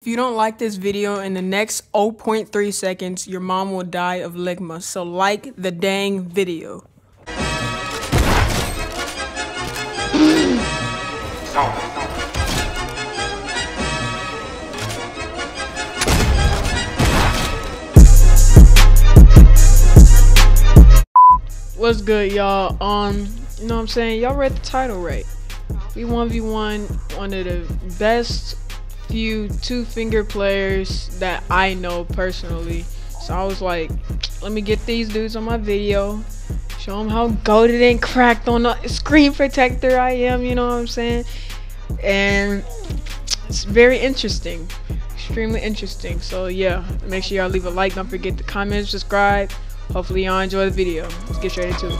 If you don't like this video in the next 0.3 seconds, your mom will die of ligma, so like the dang video. What's good, y'all? You know what I'm saying? Y'all read the title right. We 1v1 one of the best few two-finger players that I know personally. So I was like, let me get these dudes on my video, show them how goated and cracked on the screen protector I am, you know what I'm saying? And it's very interesting, extremely interesting. So yeah, make sure y'all leave a like, don't forget to comment, subscribe. Hopefully y'all enjoy the video. Let's get straight into it.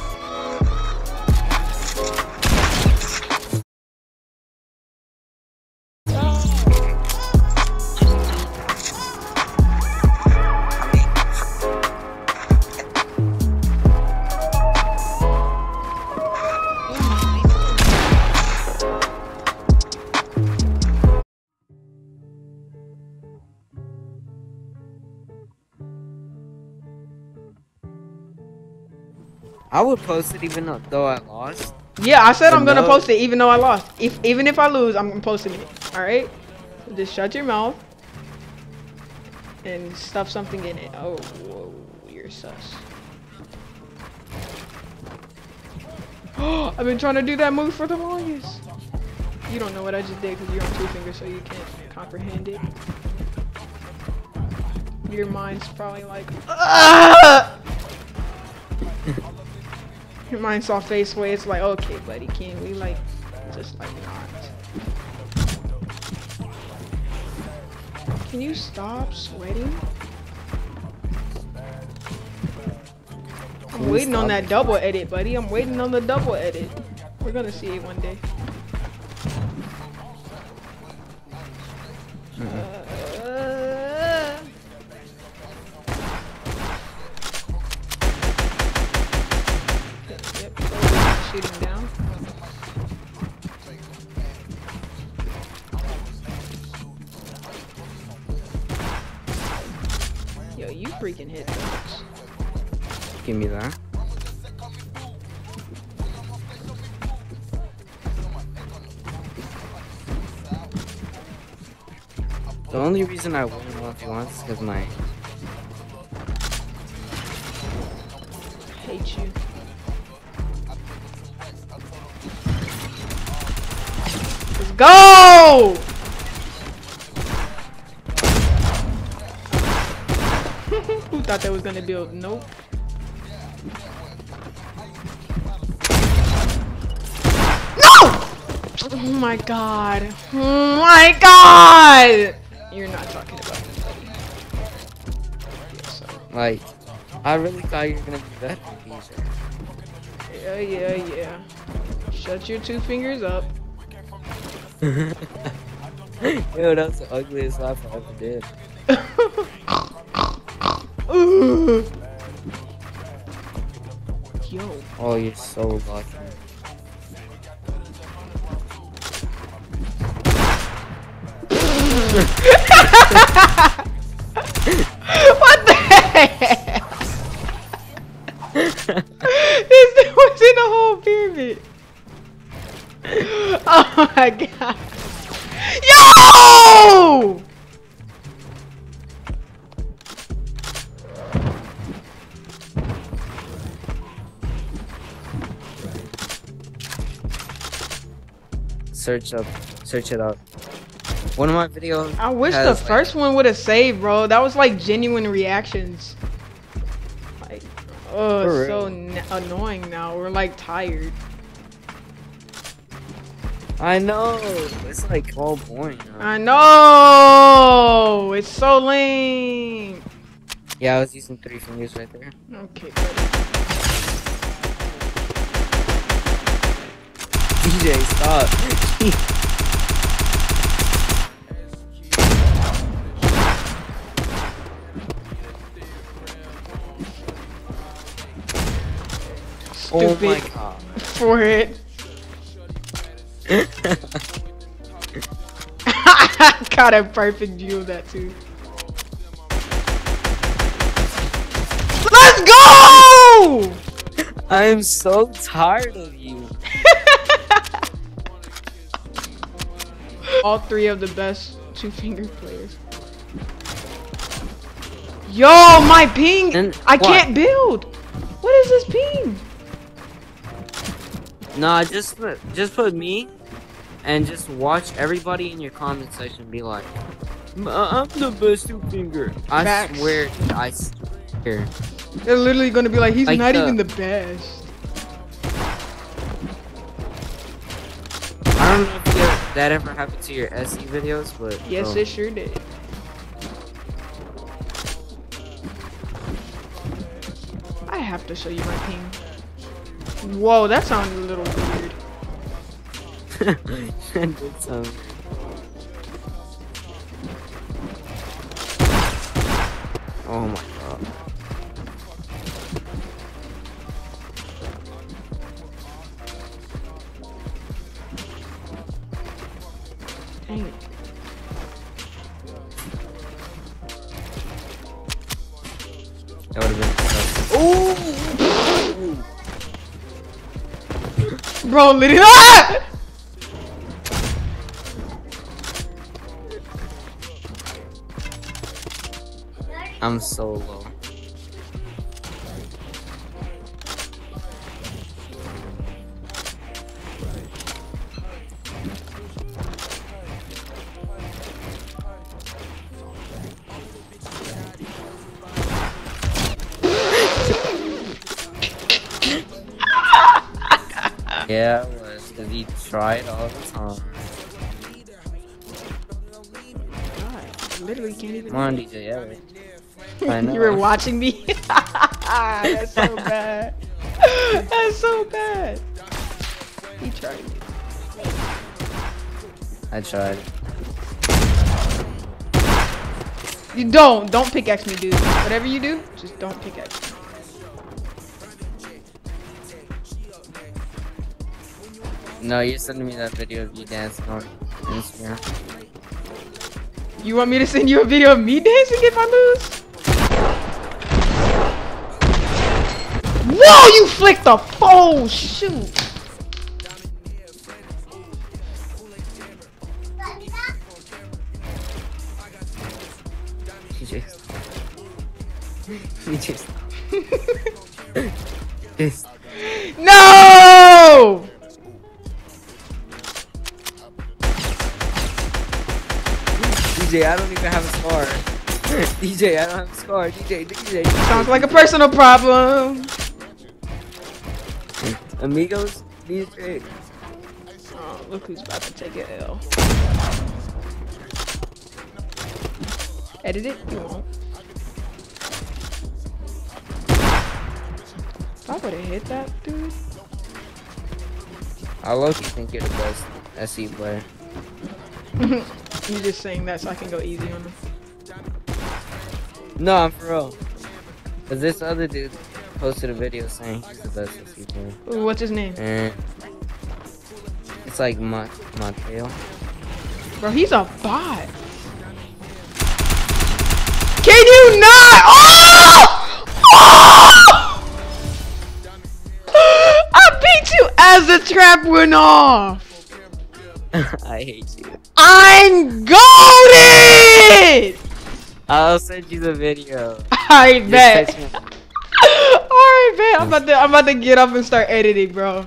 I would post it even though I lost. Yeah, I said I'm gonna post it even though I lost. Even if I lose, I'm posting it. Alright? So just shut your mouth and stuff something in it. Oh, whoa, you're sus. Oh, I've been trying to do that move for the longest. You don't know what I just did because you're on two fingers, so you can't comprehend it. Your mind's probably like, ah! Your mind saw face way, it's like, okay, buddy, can we like, just like not? Can you stop sweating? I'm waiting on that double edit, buddy. I'm waiting on the double edit. We're gonna see it one day. Shooting down. Yo, you freaking hit those. Give me that. The only reason I wouldn't know if you want is because my hate you. Let's go! Who thought that was gonna build? Nope. No! Oh my god. Oh my god! You're not talking about this, buddy. like. I really thought you were gonna be better than these. Yeah. Shut your two fingers up. Yo, that's the ugliest laugh I ever did. Yo. Oh, you're so lucky. What the heck? This dude was in a whole pyramid. Oh my god. Yo! Search it up. One of my videos. I wish the first one would have saved, bro. That was like genuine reactions. Like, oh, it's so annoying now. We're like tired. I know. It's like all boring now. I know. It's so lame. Yeah, I was using 3 fingers right there. Okay, buddy. DJ, stop. Stupid. Oh my god. Forehead. got a perfect view of that too. Let's go! I am so tired of you. All three of the best two-finger players. Yo, my ping! And I what? can't build. What is this ping? Nah, just put me, and just watch everybody in your comment section be like, I'm the best two finger. I Facts. swear, I swear. They're literally gonna be like, he's Like not even the best. I don't know if that ever happened to your SE videos, but Yes, it sure did. I have to show you my ping. Whoa, that sounded a little weird. That did sound. Oh my god. Dang it. That would have been Ooh! Bro, literally. Ah! I'm so low. Yeah, it was, because he tried all the time. God, literally can't even. Come on, DJ, yeah. I know. You were watching me? That's so bad. That's so bad. He tried. I tried. You don't pickaxe me, dude. Whatever you do, just don't pickaxe me. No, you're sending me that video of you dancing on Instagram. You want me to send you a video of me dancing if I lose? Whoa, you flicked the phone, shoot. You just No! DJ, I don't even have a scar. DJ, I don't have a scar. DJ. Sounds like a personal problem. Amigos, DJ. Oh, look who's about to take an L. Edit it? You won't. If I would've hit that, dude. I low-key think you're the best SE player. You just saying that so I can go easy on them. No, I'm for real. Cause this other dude posted a video saying he's the best SE player. Ooh, what's his name? And it's like Mateo. Bro, he's a bot. Can you not? Oh! I beat you as the trap went off. I hate you. I'm goated! I'll send you the video. Alright, bet. Just text me. Alright, bet. I'm about to get up and start editing, bro.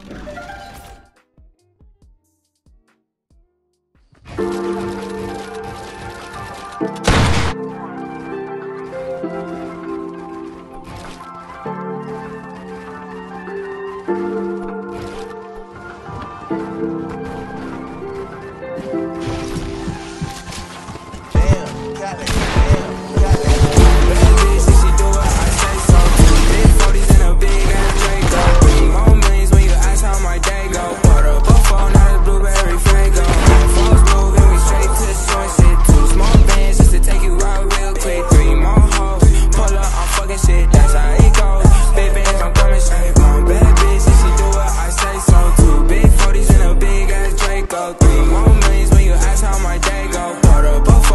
Before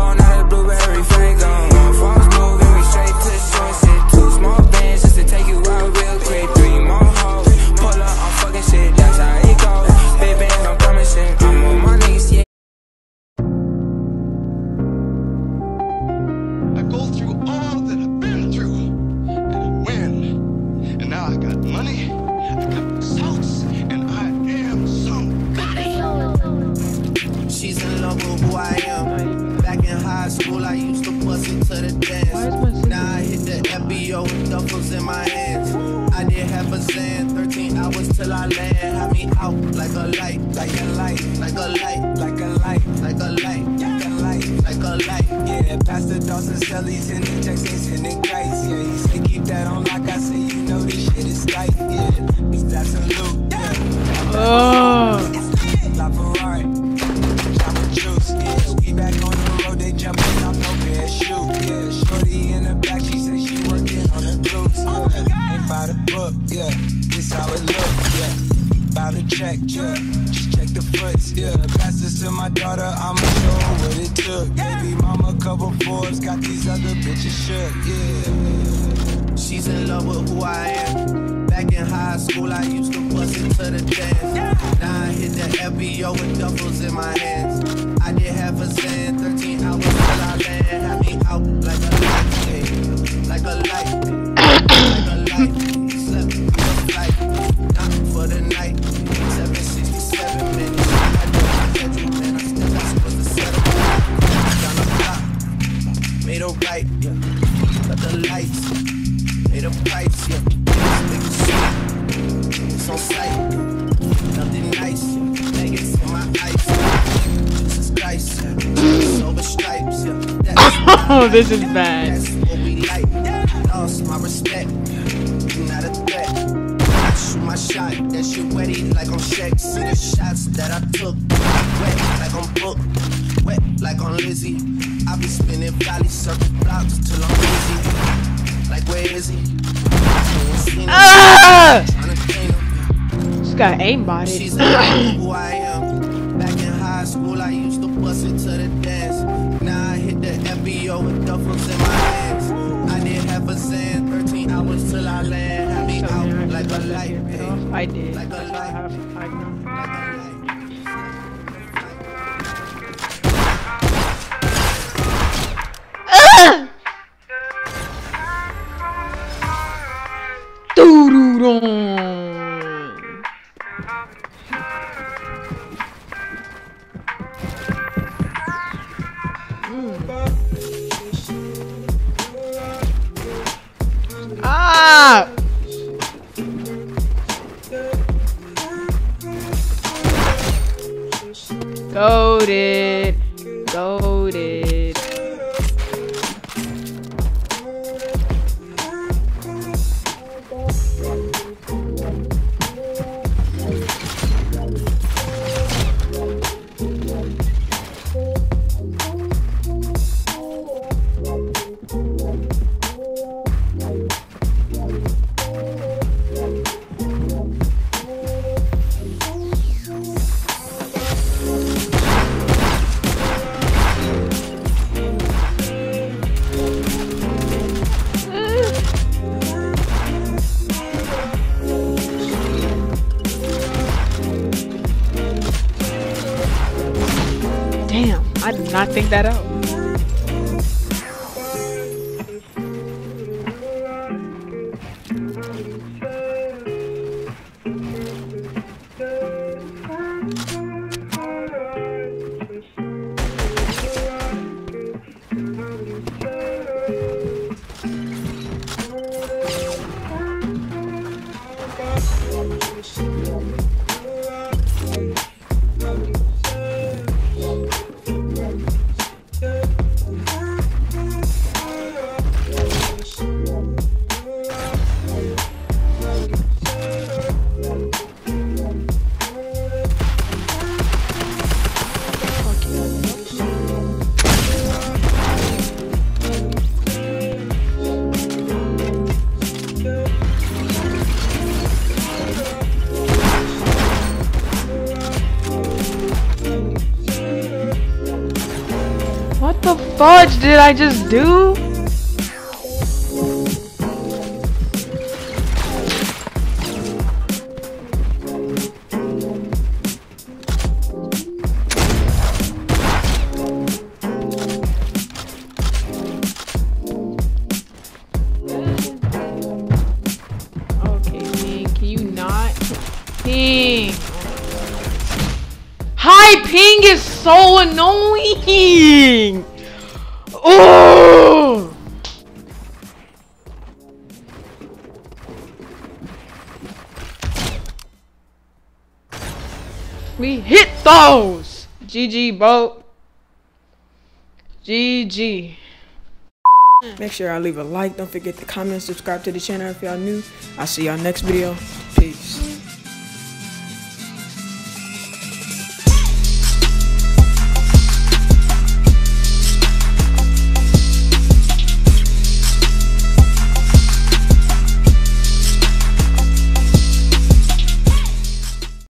school, I used to bust it to the dance. Now I hit the FBO with duffels in my hands. I did have a Zan, 13 hours till I land. Had me out like a light, like a light, like a light, like a light, like a light, like a light, like a light. Yeah, Pastor Dawson Selly's in the Texans and the kites. Yeah, he said keep that on like I say, you know this shit is tight. Yeah, it's absolute. Yeah. Oh. La Ferrari, chopping juice. Yeah, we back on the road, they jumping off no parachute. Yeah, shorty in the back, she say she working on the glutes. Yeah, ain't by the book. Yeah, this how it look. Yeah, by the check. Yeah, just check the foots. Yeah, pass this to my daughter, I'ma show her what it took. Baby mama cover Forbes, got these other bitches shook. Yeah, she's in love with who I am. Back in high school, I used to bust it to the dance. Now I hit the FBO with duffels in my hands. I did have a Zan, 13 hours till I land. Had me out like a light, yeah. Like a light, like a light. Slept with a flight, not for the night. 767 minutes. I don't schedule, man. I still got supposed to settle. Down the block, made a right, yeah. Cut the lights, made a price, yeah. It's on sight, nothing nice. Vegas in my ice. Jesus Christ, silver stripes. Oh, this is bad. That's what we like. Lost my respect. You're not a threat. I shoot my shot. That shit wetty like on Shaq. See the shots that I took. Wet like on Book. Wet like on Lizzie. I be spinning valley circle blocks till I'm busy. Like where is he? Ah! She's got aimbotted. She's who I am. Back in high school, I used to bust it to the dance. Now I hit the FBO with duffels in my hands. I did have a Zan, 13 hours till I land. Had me out like a light. I did. Like a light. I know. Ah! Goated. Goated. Damn, I did not think that out. What the fudge did I just do? Okay, man, can you not? Ping. High ping is so annoying. Oh. Oh! We hit those! GG, bro. GG. Make sure y'all leave a like. Don't forget to comment, subscribe to the channel if y'all new. I'll see y'all next video. Peace.